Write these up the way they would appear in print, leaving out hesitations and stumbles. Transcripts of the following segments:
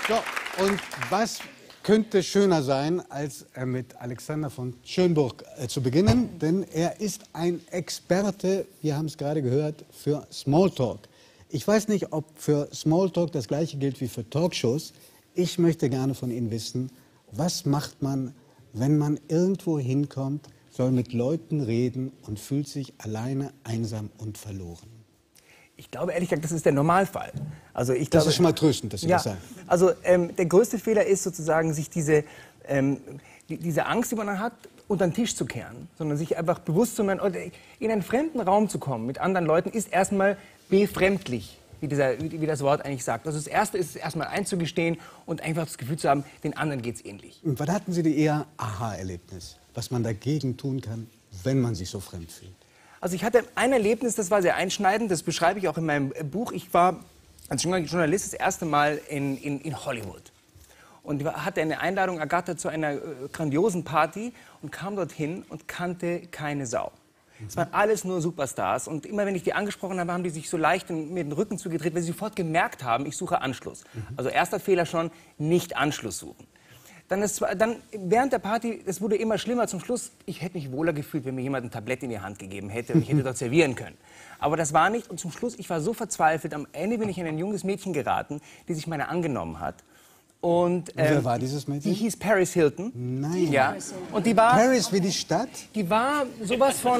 So, und was könnte schöner sein, als mit Alexander von Schönburg zu beginnen? Denn er ist ein Experte, wir haben es gerade gehört, für Smalltalk. Ich weiß nicht, ob für Smalltalk das Gleiche gilt wie für Talkshows. Ich möchte gerne von Ihnen wissen, was macht man, wenn man irgendwo hinkommt, soll mit Leuten reden und fühlt sich alleine, einsam und verloren? Ich glaube, ehrlich gesagt, das ist der Normalfall. Also ich Das glaube, ist schon mal tröstend, dass Sie das sagen. Also der größte Fehler ist sozusagen, sich diese Angst, die man dann hat, unter den Tisch zu kehren, sondern sich einfach bewusst zu machen, in einen fremden Raum zu kommen mit anderen Leuten, ist erstmal befremdlich, wie das Wort eigentlich sagt. Also das Erste ist erstmal einzugestehen und einfach das Gefühl zu haben, den anderen geht es ähnlich. Und wann hatten Sie die eher Aha-Erlebnis, was man dagegen tun kann, wenn man sich so fremd fühlt? Also ich hatte ein Erlebnis, das war sehr einschneidend, das beschreibe ich auch in meinem Buch. Ich war als Journalist das erste Mal in Hollywood und hatte eine Einladung ergattert zu einer grandiosen Party und kam dorthin und kannte keine Sau. Es waren alles nur Superstars und immer wenn ich die angesprochen habe, haben die sich so leicht mir den Rücken zugedreht, weil sie sofort gemerkt haben, ich suche Anschluss. Also erster Fehler schon, nicht Anschluss suchen. Dann während der Party, es wurde immer schlimmer. Zum Schluss, ich hätte mich wohler gefühlt, wenn mir jemand ein Tablett in die Hand gegeben hätte und ich hätte dort servieren können. Aber das war nicht. Und zum Schluss, ich war so verzweifelt. Am Ende bin ich in ein junges Mädchen geraten, die sich meiner angenommen hat. Und wer war dieses Mädchen? Die hieß Paris Hilton. Nein. Ja. Und die war, Paris wie die Stadt? die war so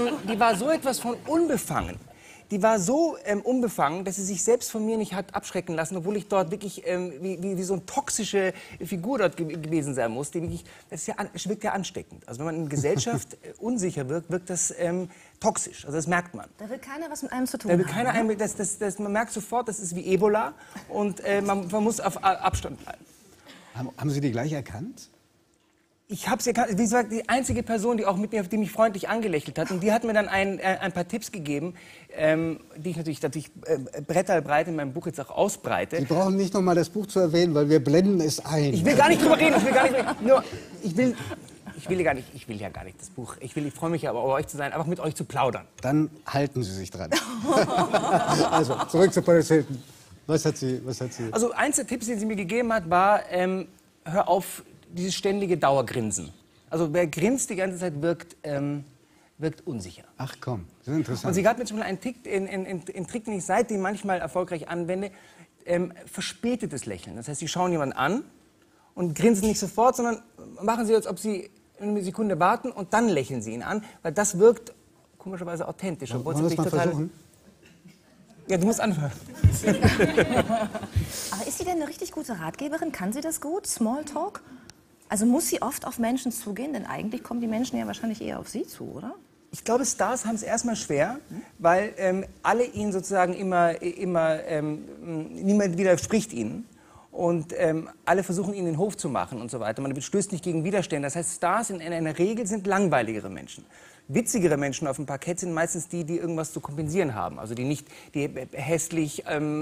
etwas von unbefangen. Die war so unbefangen, dass sie sich selbst von mir nicht hat abschrecken lassen, obwohl ich dort wirklich wie so eine toxische Figur dort gewesen sein muss. Das wirkt ja ansteckend. Also wenn man in Gesellschaft unsicher wirkt, wirkt das toxisch. Also das merkt man. Da will keiner was mit einem zu tun Da will haben. keiner man merkt sofort, das ist wie Ebola und man muss auf Abstand bleiben. Haben Sie die gleich erkannt? Ich habe sie erkannt, wie gesagt, die einzige Person, die mich freundlich angelächelt hat. Und die hat mir dann ein paar Tipps gegeben, die ich natürlich bretterbreit in meinem Buch jetzt auch ausbreite. Sie brauchen nicht noch mal das Buch zu erwähnen, weil wir blenden es ein. Ich will gar nicht drüber reden, ich will ja gar nicht das Buch. Ich freue mich aber, bei euch zu sein, einfach mit euch zu plaudern. Dann halten Sie sich dran. Also, zurück zu Paris Hilton. Was hat sie? Also, eins der Tipps, den sie mir gegeben hat, war, hör auf, dieses ständige Dauergrinsen. Also wer grinst die ganze Zeit, wirkt unsicher. Ach komm, das ist interessant. Und sie hat mir zum Beispiel einen Trick, den ich seitdem manchmal erfolgreich anwende, verspätetes Lächeln. Das heißt, Sie schauen jemanden an und grinsen nicht sofort, sondern machen Sie, als ob Sie eine Sekunde warten und dann lächeln Sie ihn an, weil das wirkt komischerweise authentisch. Wollen wir das mal versuchen? Ja, du musst anfangen. Aber ist sie denn eine richtig gute Ratgeberin? Kann sie das gut, Smalltalk? Also muss sie oft auf Menschen zugehen? Denn eigentlich kommen die Menschen ja wahrscheinlich eher auf sie zu, oder? Ich glaube, Stars haben es erstmal schwer, weil alle ihnen sozusagen niemand widerspricht ihnen. Und alle versuchen, ihnen den Hof zu machen und so weiter. Man stößt nicht gegen Widerstände. Das heißt, Stars in einer Regel sind langweiligere Menschen. Witzigere Menschen auf dem Parkett sind meistens die irgendwas zu kompensieren haben. Also die hässlich,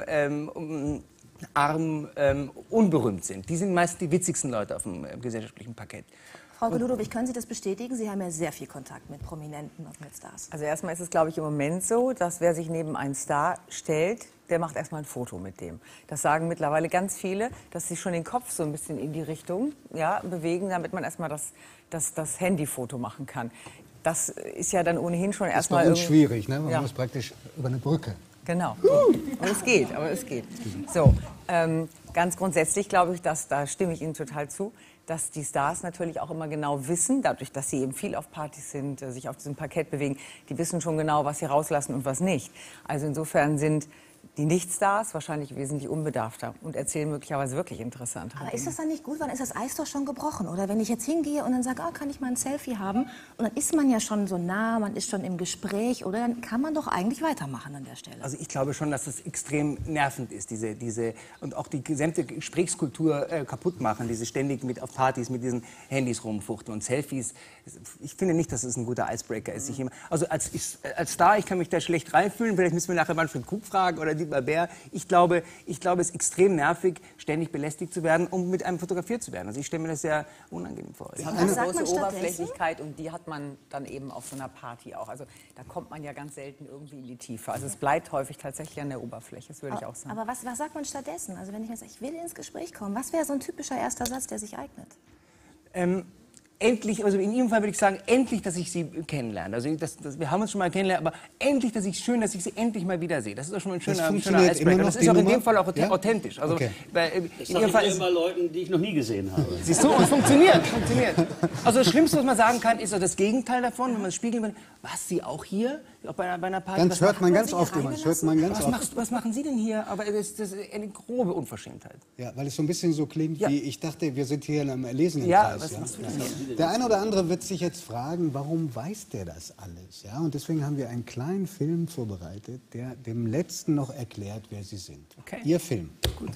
arm, unberühmt sind. Die sind meist die witzigsten Leute auf dem gesellschaftlichen Parkett. Frau Ludowig, können Sie das bestätigen? Sie haben ja sehr viel Kontakt mit Prominenten und mit Stars. Also erstmal ist es, glaube ich, im Moment so, dass wer sich neben einen Star stellt, der macht erstmal ein Foto mit dem. Das sagen mittlerweile ganz viele, dass sie schon den Kopf so ein bisschen in die Richtung bewegen, damit man erstmal das Handyfoto machen kann. Das ist ja dann ohnehin schon erstmal Das ist bei uns schwierig, ne? Man muss praktisch über eine Brücke. Genau. Aber es geht. So, ganz grundsätzlich glaube ich, da stimme ich Ihnen total zu, dass die Stars natürlich auch immer genau wissen, dadurch, dass sie eben viel auf Partys sind, sich auf diesem Parkett bewegen, die wissen schon genau, was sie rauslassen und was nicht. Also insofern sind die Nicht-Stars wahrscheinlich wesentlich unbedarfter und erzählen möglicherweise wirklich interessant. Aber ist das dann nicht gut? Wann ist das Eis doch schon gebrochen? Oder wenn ich jetzt hingehe und dann sage, kann ich mal ein Selfie haben? Und dann ist man ja schon so nah, man ist schon im Gespräch. Oder dann kann man doch eigentlich weitermachen an der Stelle. Also ich glaube schon, dass das extrem nervend ist, und auch die gesamte Gesprächskultur kaputt machen, diese ständig auf Partys mit diesen Handys rumfuchteln und Selfies. Ich finde nicht, dass es ein guter Icebreaker ist. Also als Star, ich kann mich da schlecht reinfühlen. Vielleicht müssen wir nachher Manfred Krug fragen oder unbesiegbar Bär. Ich glaube, es ist extrem nervig, ständig belästigt zu werden, um mit einem fotografiert zu werden. Also ich stelle mir das sehr unangenehm vor. Es hat eine große Oberflächlichkeit und die hat man dann eben auf so einer Party auch. Also da kommt man ja ganz selten irgendwie in die Tiefe. Also es bleibt häufig tatsächlich an der Oberfläche, das würde ich auch sagen. Aber was sagt man stattdessen? Also wenn ich jetzt sage, ich will ins Gespräch kommen, was wäre so ein typischer erster Satz, der sich eignet? Endlich, also in Ihrem Fall würde ich sagen, endlich, dass ich Sie kennenlerne. Also wir haben uns schon mal kennengelernt, aber endlich, schön, dass ich Sie endlich mal wiedersehe. Das ist doch schon ein schöner Icebreaker. Das ist auch in dem Fall auch authentisch. Also Das in Ihrem Fall ist immer Leuten, die ich noch nie gesehen habe. Siehst du, und funktioniert. Also das Schlimmste, was man sagen kann, ist doch das Gegenteil davon, wenn man spiegeln will. Was, Sie auch hier? Auch bei einer Party? Das hört man ganz oft immer. Was machen Sie denn hier? Aber das ist eine grobe Unverschämtheit. Ja, weil es so ein bisschen so klingt, wie ich dachte, wir sind hier in einem erlesenen Ja, Kreis. was machst du denn hier? Der eine oder andere wird sich jetzt fragen, warum weiß der das alles? Ja, und deswegen haben wir einen kleinen Film vorbereitet, der dem Letzten noch erklärt, wer Sie sind. Okay. Ihr Film. Gut.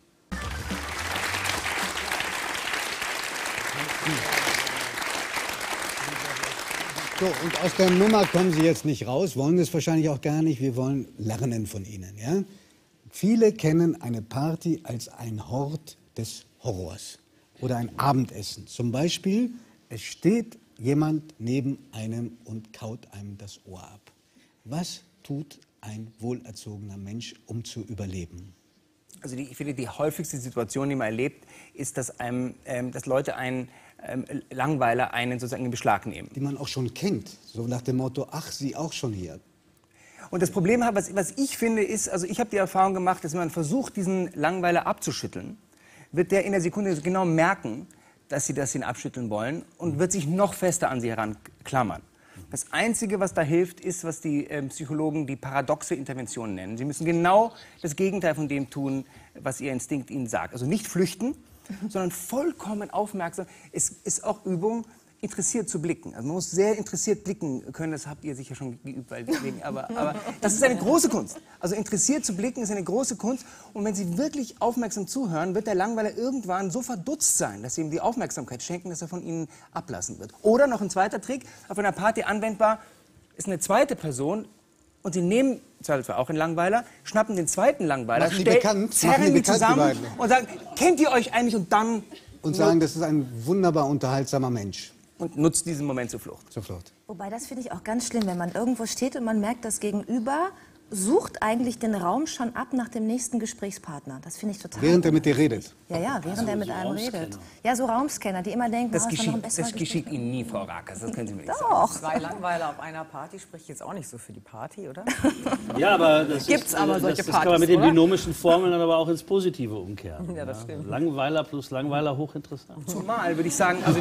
So, und aus der Nummer kommen Sie jetzt nicht raus, wollen es wahrscheinlich auch gar nicht. Wir wollen lernen von Ihnen. Ja? Viele kennen eine Party als ein Hort des Horrors oder ein Abendessen. Zum Beispiel, es steht jemand neben einem und kaut einem das Ohr ab. Was tut ein wohlerzogener Mensch, um zu überleben? Also ich finde, die häufigste Situation, die man erlebt, ist, dass Leute einen Langweiler einen sozusagen in Beschlag nehmen. Die man auch schon kennt, so nach dem Motto, ach, Sie auch schon hier. Und das Problem, was ich finde, ist, also ich habe die Erfahrung gemacht, dass wenn man versucht, diesen Langweiler abzuschütteln, wird der in der Sekunde genau merken, dass sie ihn abschütteln wollen und wird sich noch fester an sie heranklammern. Das Einzige, was da hilft, ist, was die Psychologen die paradoxe Intervention nennen. Sie müssen genau das Gegenteil von dem tun, was ihr Instinkt ihnen sagt. Also nicht flüchten, sondern vollkommen aufmerksam. Es ist auch Übung, interessiert zu blicken. Also man muss sehr interessiert blicken können, das habt ihr sicher schon geübt, aber das ist eine große Kunst. Also interessiert zu blicken ist eine große Kunst und wenn Sie wirklich aufmerksam zuhören, wird der Langweiler irgendwann so verdutzt sein, dass Sie ihm die Aufmerksamkeit schenken, dass er von Ihnen ablassen wird. Oder noch ein zweiter Trick, auf einer Party anwendbar, ist eine zweite Person und Sie nehmen, zwar auch einen Langweiler, schnappen den zweiten Langweiler, zerren die zusammen und sagen, kennt ihr euch eigentlich und sagen, das ist ein wunderbar unterhaltsamer Mensch. Und nutzt diesen Moment zur Flucht. Wobei, das finde ich auch ganz schlimm, wenn man irgendwo steht und man merkt, das Gegenüber sucht eigentlich den Raum schon ab nach dem nächsten Gesprächspartner. Das finde ich total Während er mit dir redet? Ja, während er mit einem redet. Ja, so Raumscanner, die immer denken, das geschieht Ihnen nie, Frau Rakers, das können Sie mir nicht sagen. Doch. 2 Langweiler auf einer Party spricht jetzt auch nicht so für die Party, oder? Ja, aber das solche das kann man mit den binomischen Formeln dann aber auch ins Positive umkehren. Ja, das stimmt. Langweiler plus Langweiler, hochinteressant. Zumal, würde ich sagen, also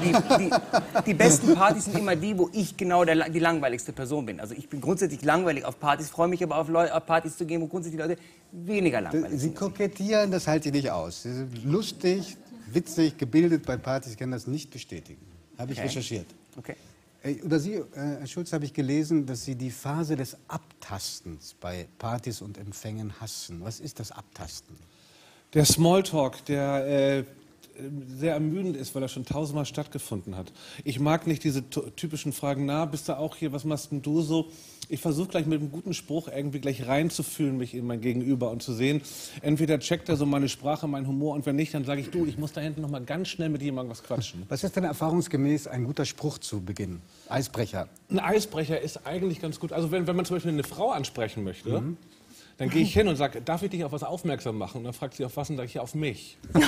die besten Partys sind immer die, wo ich genau die langweiligste Person bin. Also ich bin grundsätzlich langweilig auf Partys, freue mich aber auf Partys zu gehen, wo grundsätzlich die Leute weniger langweilig sind. Sie kokettieren, das halte ich nicht aus. Sie sind lustig, witzig, gebildet bei Partys, ich kann das nicht bestätigen. Habe ich recherchiert. Okay. Über Sie, Herr Schulz, habe ich gelesen, dass Sie die Phase des Abtastens bei Partys und Empfängen hassen. Was ist das Abtasten? Der Smalltalk, der sehr ermüdend ist, weil er schon 1000-mal stattgefunden hat. Ich mag nicht diese typischen Fragen, na, bist du auch hier, was machst denn du so? Ich versuche gleich mit einem guten Spruch irgendwie gleich reinzufühlen, mich in mein Gegenüber und zu sehen, entweder checkt er so meine Sprache, meinen Humor und wenn nicht, dann sage ich, du, ich muss da hinten noch mal ganz schnell mit jemandem was quatschen. Was ist denn erfahrungsgemäß ein guter Spruch zu Beginn? Eisbrecher. Ein Eisbrecher ist eigentlich ganz gut. Also wenn man zum Beispiel eine Frau ansprechen möchte, dann gehe ich hin und sage, darf ich dich auf was aufmerksam machen? Und dann fragt sie, auf was? Und sage ich, ja, auf mich. Und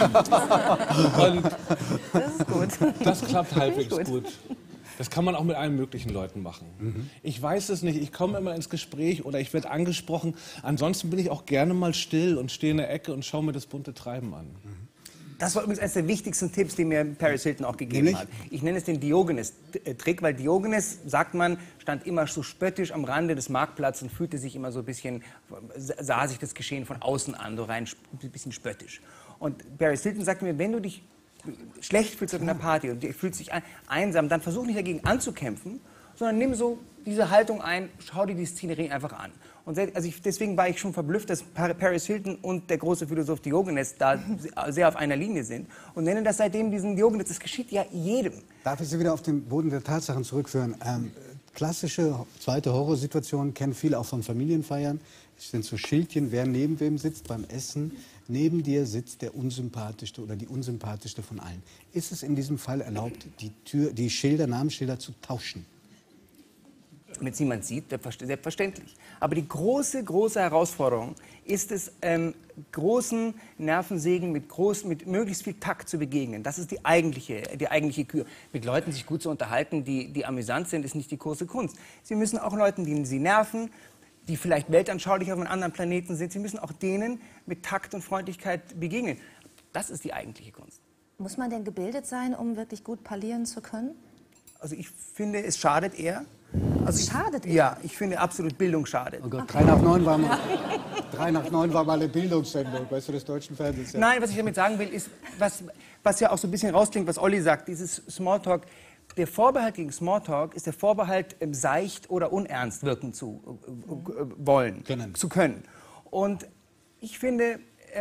Das ist gut. das klappt halbwegs gut. Das kann man auch mit allen möglichen Leuten machen. Ich weiß es nicht, ich komme immer ins Gespräch oder ich werde angesprochen. Ansonsten bin ich auch gerne mal still und stehe in der Ecke und schaue mir das bunte Treiben an. Das war übrigens eines der wichtigsten Tipps, die mir Paris Hilton auch gegeben hat. Ich nenne es den Diogenes-Trick, weil Diogenes, sagt man, stand immer so spöttisch am Rande des Marktplatzes und fühlte sich immer so ein bisschen, sah sich das Geschehen von außen an, so rein ein bisschen spöttisch. Und Paris Hilton sagte mir, wenn du dich schlecht fühlst auf einer Party und du fühlst dich einsam, dann versuch nicht dagegen anzukämpfen, sondern nimm so diese Haltung ein, schau dir die Szenerie einfach an. Und deswegen war ich schon verblüfft, dass Paris Hilton und der große Philosoph Diogenes da sehr auf einer Linie sind und nenne das seitdem diesen Diogenes. Das geschieht ja jedem. Darf ich Sie wieder auf den Boden der Tatsachen zurückführen? klassische zweite Horrorsituation, kennen viele auch von Familienfeiern. Es sind so Schildchen, wer neben wem sitzt beim Essen. Neben dir sitzt der unsympathischste oder die unsympathischste von allen. Ist es in diesem Fall erlaubt, die Schilder, Namensschilder zu tauschen? Wenn es niemand sieht, selbstverständlich. Aber die große Herausforderung ist es, großen Nervensägen mit möglichst viel Takt zu begegnen. Das ist die eigentliche Kür. Mit Leuten sich gut zu unterhalten, die amüsant sind, ist nicht die große Kunst. Sie müssen auch Leuten, die sie nerven, die vielleicht weltanschaulich auf einem anderen Planeten sind, sie müssen auch denen mit Takt und Freundlichkeit begegnen. Das ist die eigentliche Kunst. Muss man denn gebildet sein, um wirklich gut parlieren zu können? Also ich finde, es schadet eher. Schadet eher? Ja, ich finde absolut Bildung schadet. Oh Gott, 3 nach 9 war mal, 3 nach 9 war mal eine Bildungssendung, weißt du, des deutschen Fernsehens. Ja. Nein, was ich damit sagen will, ist, was ja auch so ein bisschen rausklingt, was Olli sagt, dieses Smalltalk. Der Vorbehalt gegen Smalltalk ist der Vorbehalt, seicht oder unernst wirken zu zu können. Und ich finde,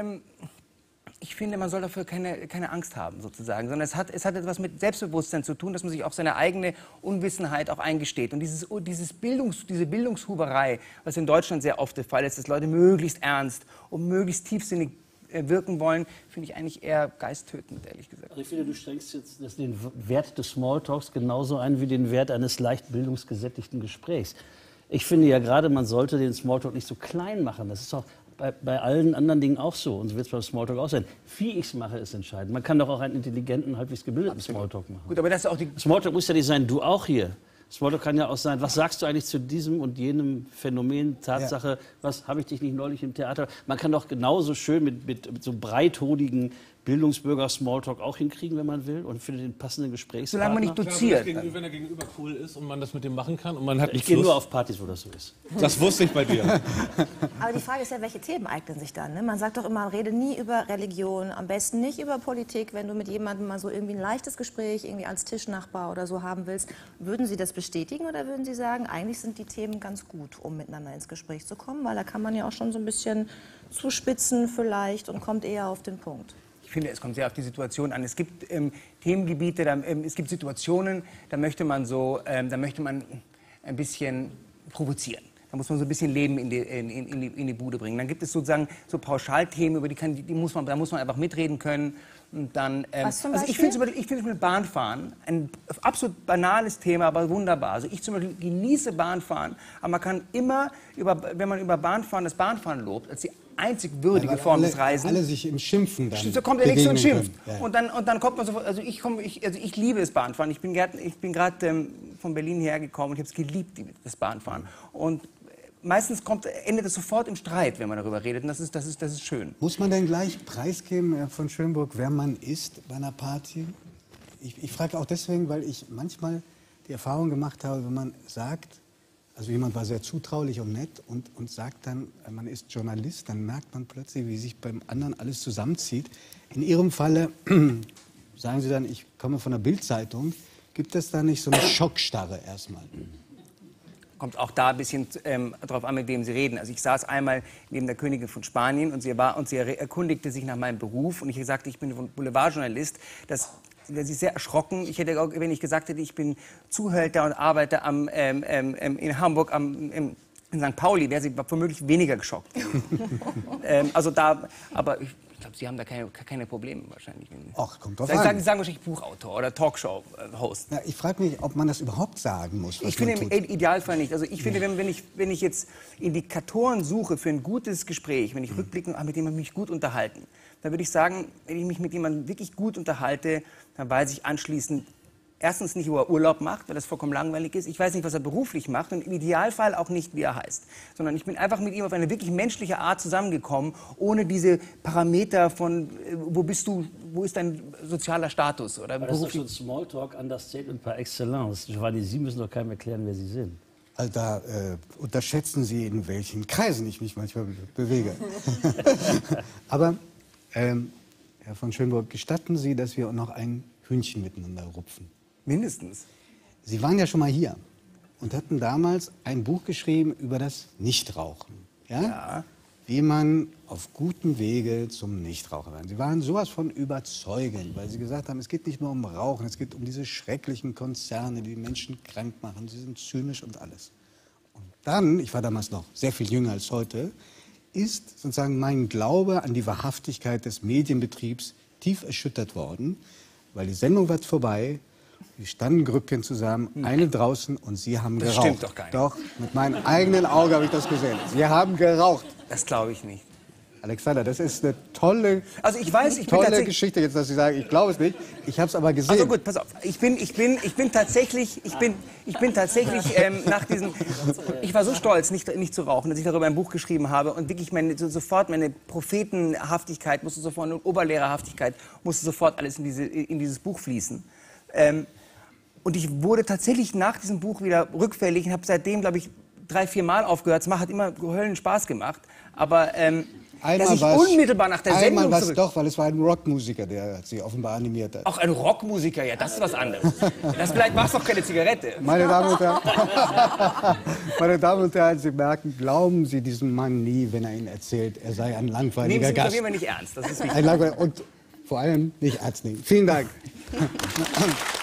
man soll dafür keine Angst haben, sozusagen, sondern es hat etwas mit Selbstbewusstsein zu tun, dass man sich auch seine eigene Unwissenheit auch eingesteht. Und diese Bildungshuberei, was in Deutschland sehr oft der Fall ist, dass Leute möglichst ernst und möglichst tiefsinnig wirken wollen, finde ich eigentlich eher geisttötend, ehrlich gesagt. Also ich finde, du strengst jetzt den Wert des Smalltalks genauso ein wie den Wert eines leicht bildungsgesättigten Gesprächs. Ich finde ja gerade, man sollte den Smalltalk nicht so klein machen. Das ist doch bei allen anderen Dingen auch so. Und so wird es beim Smalltalk auch sein. Wie ich es mache, ist entscheidend. Man kann doch auch einen intelligenten, halbwegs gebildeten Smalltalk machen. Gut, aber das ist auch die Smalltalk muss ja nicht sein, du auch hier. Smalltalk kann ja auch sein, was sagst du eigentlich zu diesem und jenem Phänomen, Tatsache, ja. Was habe ich dich nicht neulich im Theater? Man kann doch genauso schön mit so breithodigen Bildungsbürger-Smalltalk auch hinkriegen, wenn man will, und findet den passenden Gesprächspartner. Solange man nicht doziert. Wenn er gegenüber cool ist und man das mit dem machen kann und man hat Ich gehe nur auf Partys, wo das so ist. Das wusste ich bei dir. Aber die Frage ist ja, welche Themen eignen sich dann? Ne? Man sagt doch immer, rede nie über Religion, am besten nicht über Politik. Wenn du mit jemandem mal so irgendwie ein leichtes Gespräch irgendwie als Tischnachbar oder so haben willst, würden Sie das bestätigen oder würden Sie sagen, eigentlich sind die Themen ganz gut, um miteinander ins Gespräch zu kommen? Weil da kann man ja auch schon so ein bisschen zuspitzen vielleicht und kommt eher auf den Punkt. Ich finde, es kommt sehr auf die Situation an. Es gibt Themengebiete, es gibt Situationen, da möchte man ein bisschen provozieren. Da muss man so ein bisschen Leben in die Bude bringen. Dann gibt es sozusagen so Pauschalthemen, über da muss man einfach mitreden können. Und dann, Was zum also Beispiel? ich finde mit Bahnfahren ein absolut banales Thema, aber wunderbar. Also ich zum Beispiel genieße Bahnfahren, aber man kann immer, wenn man über Bahnfahren das Bahnfahren lobt, als die einzig würdige Form des Reisens. Alle sich im Schimpfen dann Da kommt der Nächste und schimpft. Ja. Und dann kommt man so, also ich liebe das Bahnfahren. Ich bin gerade von Berlin hergekommen und ich habe es geliebt, das Bahnfahren. Und meistens endet es sofort im Streit, wenn man darüber redet. Und das ist schön. Muss man denn gleich preisgeben, Herr von Schönburg, wer man ist bei einer Party? Ich frage auch deswegen, weil ich manchmal die Erfahrung gemacht habe, wenn man sagt, also jemand war sehr zutraulich und nett und sagt dann, man ist Journalist, dann merkt man plötzlich, wie sich beim anderen alles zusammenzieht. In Ihrem Falle sagen Sie dann, ich komme von der Bild-Zeitung. Gibt es da nicht so eine Schockstarre erstmal? Kommt auch da ein bisschen darauf an, mit wem Sie reden. Also ich saß einmal neben der Königin von Spanien und sie erkundigte sich nach meinem Beruf und ich sagte, ich bin Boulevardjournalist. Sie ist sehr erschrocken. Ich hätte auch, wenn ich gesagt hätte, ich bin Zuhälter und arbeite in Hamburg in St. Pauli, wäre sie womöglich weniger geschockt. Aber ich glaube, Sie haben da keine Probleme wahrscheinlich. Ach, kommt drauf Sie an. sagen wahrscheinlich Buchautor oder Talkshow-Host. Ja, ich frage mich, ob man das überhaupt sagen muss. Was Ich finde man im tut. Idealfall nicht. Also ich finde, wenn ich jetzt Indikatoren suche für ein gutes Gespräch, wenn ich rückblickend mit jemandem mich gut unterhalten, dann würde ich sagen, wenn ich mich mit jemandem wirklich gut unterhalte, dann weiß ich anschließend erstens nicht, wo er Urlaub macht, weil das vollkommen langweilig ist. Ich weiß nicht, was er beruflich macht und im Idealfall auch nicht, wie er heißt. Sondern ich bin einfach mit ihm auf eine wirklich menschliche Art zusammengekommen, ohne diese Parameter von, wo bist du, wo ist dein sozialer Status? Oder Das ist doch schon Smalltalk Understatement par excellence. Giovanni, Sie müssen doch keinem erklären, wer Sie sind. Also da unterschätzen Sie, in welchen Kreisen ich mich manchmal bewege. Aber, Herr von Schönburg, gestatten Sie, dass wir noch ein Hühnchen miteinander rupfen? Mindestens. Sie waren ja schon mal hier und hatten damals ein Buch geschrieben über das Nichtrauchen. Ja? Ja. wie man auf gutem Wege zum Nichtraucher wird. Sie waren sowas von überzeugend, weil sie gesagt haben, es geht nicht nur um Rauchen, es geht um diese schrecklichen Konzerne, die Menschen krank machen, sie sind zynisch und alles. Und dann, ich war damals noch sehr viel jünger als heute, ist sozusagen mein Glaube an die Wahrhaftigkeit des Medienbetriebs tief erschüttert worden, weil die Sendung war vorbei, wir standen Grüppchen zusammen, eine draußen und sie haben geraucht. Das stimmt doch gar nicht. Doch, mit meinem eigenen Auge habe ich das gesehen. Sie haben geraucht. Das glaube ich nicht. Alexander, das ist eine tolle, Also ich weiß, ich bin tolle tatsächlich... Geschichte jetzt, dass Sie sagen, ich glaube es nicht. Ich habe es aber gesehen. Also gut, pass auf. Ich bin tatsächlich nach diesem... Ich war so stolz, nicht zu rauchen, dass ich darüber ein Buch geschrieben habe und wirklich sofort meine Prophetenhaftigkeit musste sofort, und Oberlehrerhaftigkeit musste sofort alles in dieses Buch fließen. Und ich wurde tatsächlich nach diesem Buch wieder rückfällig und habe seitdem, glaube ich, 3-4 Mal aufgehört. Es hat immer Höllen Spaß gemacht. Aber dass ich unmittelbar nach der Sendung zurück... Doch, weil es war ein Rockmusiker, der sie offenbar animiert hat. Auch ein Rockmusiker, ja, das ist was anderes. Vielleicht war es doch keine Zigarette. Meine Damen und Herren, meine Damen und Herren, Sie merken, glauben Sie diesem Mann nie, wenn er Ihnen erzählt, er sei ein langweiliger Nehmen Sie Gast. auf jeden Fall nicht ernst, das ist wichtig. Ein langweiliger und vor allem nicht ernst nehmen. Vielen Dank.